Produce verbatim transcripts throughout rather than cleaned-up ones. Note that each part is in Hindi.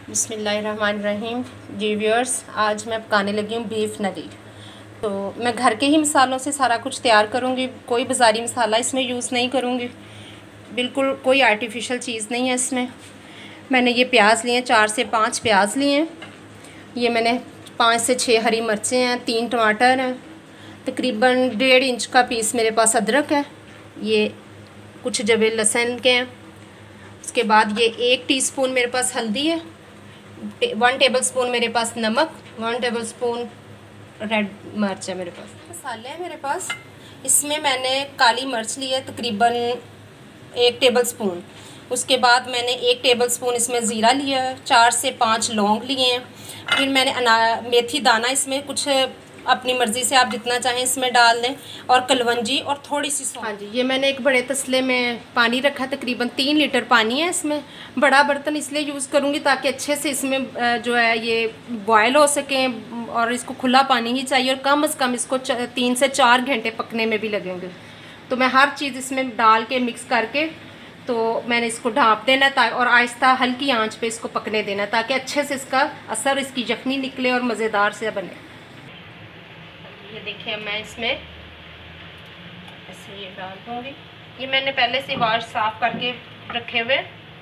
बिस्मिल्लाहिर्रहमानिर्रहीम। जी व्यूअर्स, आज मैं पकाने लगी हूँ बीफ नली। तो मैं घर के ही मसालों से सारा कुछ तैयार करूँगी, कोई बाज़ारी मसाला इसमें यूज़ नहीं करूँगी, बिल्कुल कोई आर्टिफिशियल चीज़ नहीं है इसमें। मैंने ये प्याज लिए हैं, चार से पाँच प्याज लिए हैं। ये मैंने पाँच से छः हरी मिर्चें हैं, तीन टमाटर हैं, तकरीबन डेढ़ इंच का पीस मेरे पास अदरक है, ये कुछ जबे लहसुन के हैं। उसके बाद ये एक टीस्पून मेरे पास हल्दी है, वन टेबल स्पून मेरे पास नमक, वन टेबल स्पून रेड मिर्च है मेरे पास। मसाले हैं मेरे पास, इसमें मैंने काली मिर्च ली है तकरीबन एक टेबल स्पून। उसके बाद मैंने एक टेबल स्पून इसमें ज़ीरा लिया है, चार से पाँच लौंग लिए हैं। फिर मैंने अना मेथी दाना, इसमें कुछ अपनी मर्ज़ी से आप जितना चाहें इसमें डाल दें, और कलवंजी और थोड़ी सी सौंफ। हाँ जी, ये मैंने एक बड़े तसले में पानी रखा, तकरीबन तीन लीटर पानी है इसमें। बड़ा बर्तन इसलिए यूज़ करूँगी ताकि अच्छे से इसमें जो है ये बॉयल हो सकें, और इसको खुला पानी ही चाहिए, और कम अज़ कम इसको तीन से चार घंटे पकने में भी लगेंगे। तो मैं हर चीज़ इसमें डाल के मिक्स करके तो मैंने इसको ढाँप देना है, और आहिस्ता हल्की आंच पे इसको पकने देना ताकि अच्छे से इसका असर, इसकी यखनी निकले और मज़ेदार से बने। ये देखिए, मैं इसमें ऐसे ये डाल दूँगी। ये मैंने पहले से वाश साफ करके रखे हुए।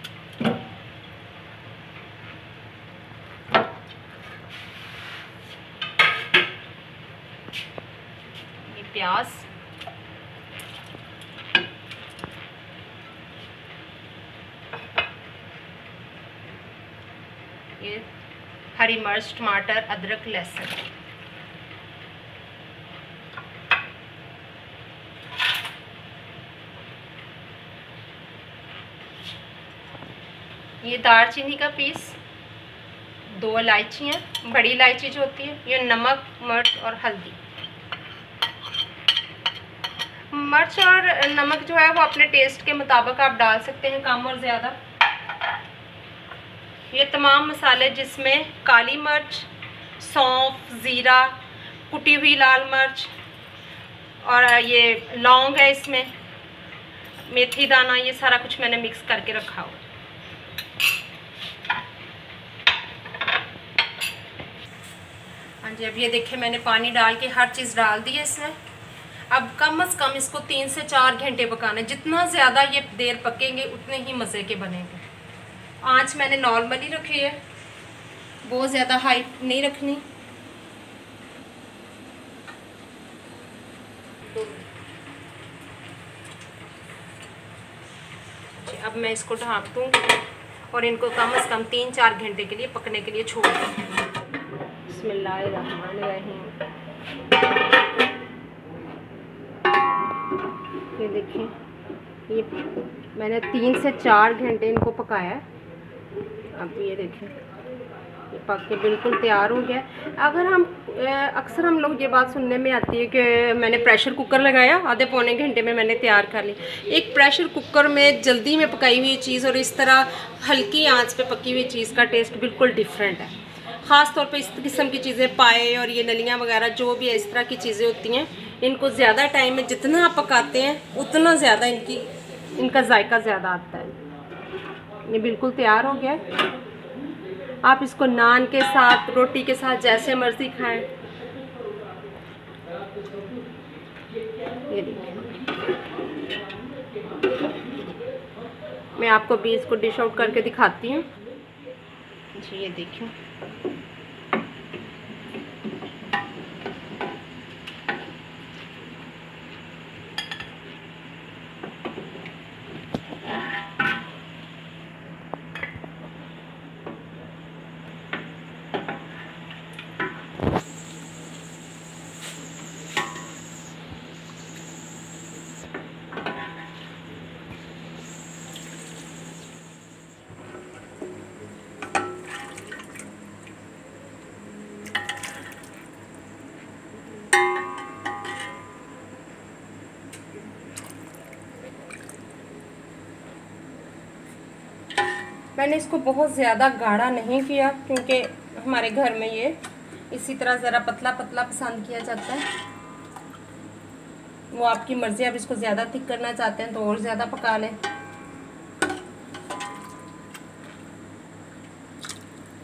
ये प्याज, ये हरी मिर्च, टमाटर, अदरक, लहसुन। ये दालचीनी का पीस, दो इलायचियाँ, बड़ी इलायची जो होती है, ये नमक, मिर्च और हल्दी। मिर्च और नमक जो है वो अपने टेस्ट के मुताबिक आप डाल सकते हैं, कम और ज़्यादा। ये तमाम मसाले जिसमें काली मिर्च, सौंफ, ज़ीरा, कुटी हुई लाल मिर्च और ये लौंग है, इसमें मेथी दाना, ये सारा कुछ मैंने मिक्स करके रखा हुआ। हाँ जी, अब ये देखिए मैंने पानी डाल के हर चीज़ डाल दी है इसमें। अब कम से कम इसको तीन से चार घंटे पकाना है। जितना ज़्यादा ये देर पकेंगे उतने ही मज़े के बनेंगे। आंच मैंने नॉर्मली रखी है, बहुत ज़्यादा हाई नहीं रखनी। अब मैं इसको ढाँप दूँगी और इनको कम से कम तीन चार घंटे के लिए पकने के लिए छोड़ दूँगी। बिस्मिल्लाहिर्रहमानिर्रहीम। ये देखिए, ये मैंने तीन से चार घंटे इनको पकाया है। अब ये देखें, ये पक के बिल्कुल तैयार हो गया। अगर हम अक्सर हम लोग ये बात सुनने में आती है कि मैंने प्रेशर कुकर लगाया, आधे पौने घंटे में मैंने तैयार कर ली। एक प्रेशर कुकर में जल्दी में पकाई हुई चीज़ और इस तरह हल्की आंच पे पकी हुई चीज़ का टेस्ट बिल्कुल डिफरेंट है। ख़ास तौर पे इस किस्म की चीज़ें, पाए और ये नलियाँ वगैरह जो भी है, इस तरह की चीज़ें होती हैं, इनको ज़्यादा टाइम में जितना आप पकाते हैं उतना ज़्यादा इनकी इनका जायका ज़्यादा आता है। ये बिल्कुल तैयार हो गया है। आप इसको नान के साथ, रोटी के साथ, जैसे मर्ज़ी खाएं। ये देखिए, मैं आपको भी इसको डिश आउट करके दिखाती हूँ जी। ये देखिए, मैंने इसको बहुत ज़्यादा गाढ़ा नहीं किया क्योंकि हमारे घर में ये इसी तरह ज़रा पतला पतला पसंद किया जाता है। वो आपकी मर्ज़ी, आप इसको ज़्यादा थिक करना चाहते हैं तो और ज़्यादा पका लें।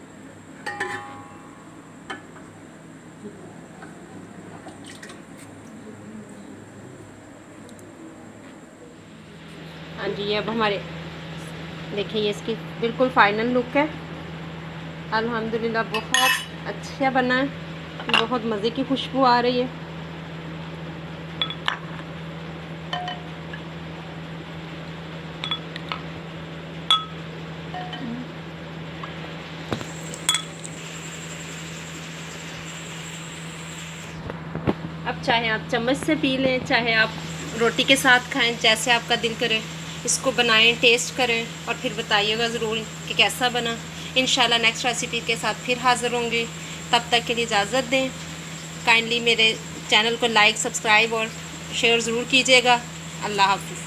जी अब हमारे देखिए ये इसकी बिल्कुल फाइनल लुक है। अल्हम्दुलिल्लाह बहुत अच्छा बना है, बहुत मज़े की खुशबू आ रही है। अब चाहे आप चम्मच से पी लें, चाहे आप रोटी के साथ खाएं, जैसे आपका दिल करे। इसको बनाएं, टेस्ट करें और फिर बताइएगा ज़रूर कि कैसा बना। इंशाल्लाह नेक्स्ट रेसिपी के साथ फिर हाज़िर होंगे। तब तक के लिए इजाज़त दें। काइंडली मेरे चैनल को लाइक, सब्सक्राइब और शेयर ज़रूर कीजिएगा। अल्लाह हाफ़िज़।